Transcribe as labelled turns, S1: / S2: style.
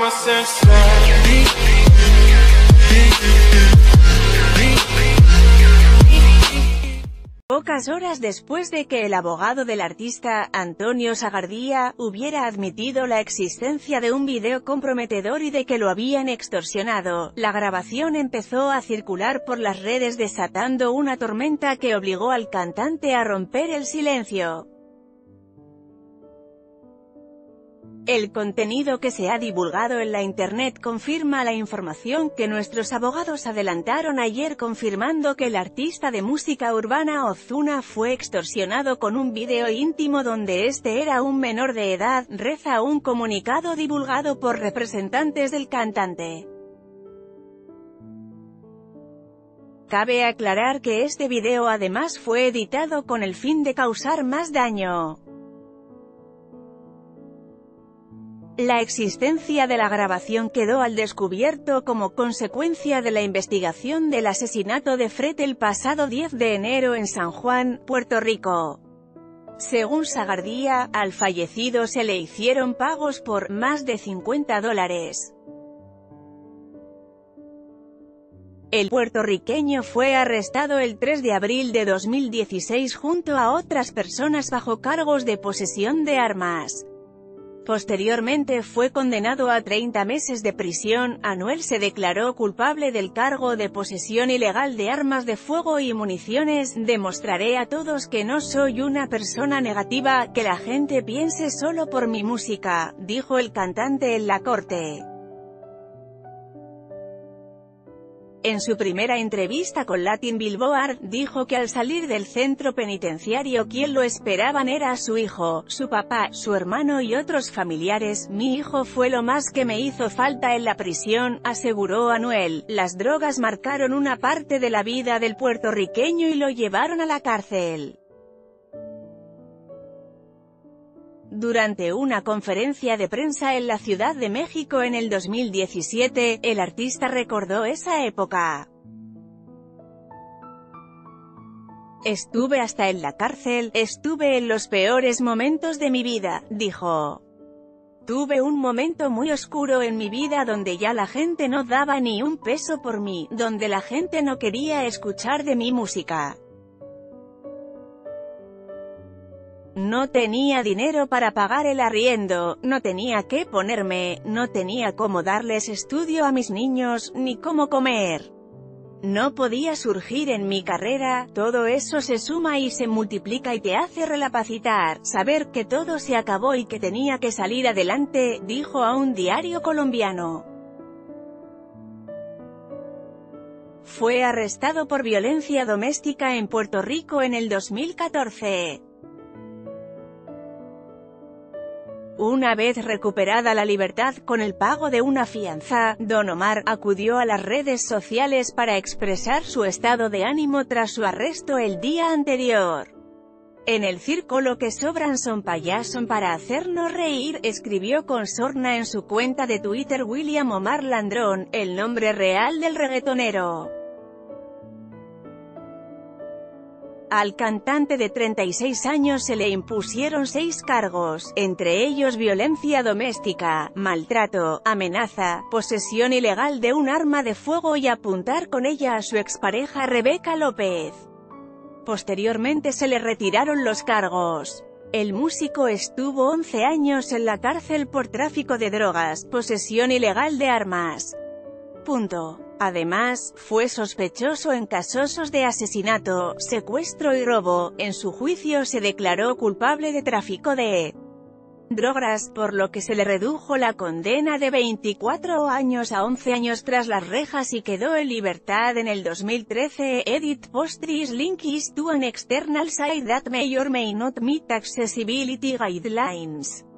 S1: Pocas horas después de que el abogado del artista, Antonio Sagardía, hubiera admitido la existencia de un video comprometedor y de que lo habían extorsionado, la grabación empezó a circular por las redes desatando una tormenta que obligó al cantante a romper el silencio. El contenido que se ha divulgado en la internet confirma la información que nuestros abogados adelantaron ayer, confirmando que el artista de música urbana Ozuna fue extorsionado con un video íntimo donde este era un menor de edad, reza un comunicado divulgado por representantes del cantante. Cabe aclarar que este video además fue editado con el fin de causar más daño. La existencia de la grabación quedó al descubierto como consecuencia de la investigación del asesinato de Fred el pasado 10 de enero en San Juan, Puerto Rico. Según Sagardía, al fallecido se le hicieron pagos por más de $50. El puertorriqueño fue arrestado el 3 de abril de 2016 junto a otras personas bajo cargos de posesión de armas. Posteriormente fue condenado a 30 meses de prisión. Anuel se declaró culpable del cargo de posesión ilegal de armas de fuego y municiones. Demostraré a todos que no soy una persona negativa, que la gente piense solo por mi música, dijo el cantante en la corte. En su primera entrevista con Latin Billboard, dijo que al salir del centro penitenciario quien lo esperaban era su hijo, su papá, su hermano y otros familiares. Mi hijo fue lo más que me hizo falta en la prisión, aseguró Anuel. Las drogas marcaron una parte de la vida del puertorriqueño y lo llevaron a la cárcel. Durante una conferencia de prensa en la Ciudad de México en el 2017, el artista recordó esa época. Estuve hasta en la cárcel, estuve en los peores momentos de mi vida, dijo. Tuve un momento muy oscuro en mi vida donde ya la gente no daba ni un peso por mí, donde la gente no quería escuchar de mi música. No tenía dinero para pagar el arriendo, no tenía qué ponerme, no tenía cómo darles estudio a mis niños, ni cómo comer. No podía surgir en mi carrera. Todo eso se suma y se multiplica y te hace recapacitar, saber que todo se acabó y que tenía que salir adelante, dijo a un diario colombiano. Fue arrestado por violencia doméstica en Puerto Rico en el 2014. Una vez recuperada la libertad con el pago de una fianza, Don Omar acudió a las redes sociales para expresar su estado de ánimo tras su arresto el día anterior. En el circo lo que sobran son payasos para hacernos reír, escribió con sorna en su cuenta de Twitter William Omar Landrón, el nombre real del reggaetonero. Al cantante de 36 años se le impusieron 6 cargos, entre ellos violencia doméstica, maltrato, amenaza, posesión ilegal de un arma de fuego y apuntar con ella a su expareja Rebeca López. Posteriormente se le retiraron los cargos. El músico estuvo 11 años en la cárcel por tráfico de drogas, posesión ilegal de armas. Además, fue sospechoso en casos de asesinato, secuestro y robo. En su juicio se declaró culpable de tráfico de drogas, por lo que se le redujo la condena de 24 años a 11 años tras las rejas y quedó en libertad en el 2013. Edit post this link is to an external site that may or may not meet accessibility guidelines.